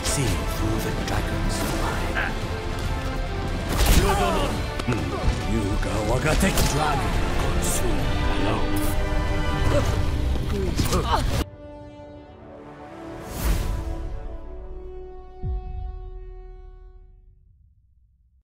see through the dragon's mind. Yuga Wagate Dragon consume alone.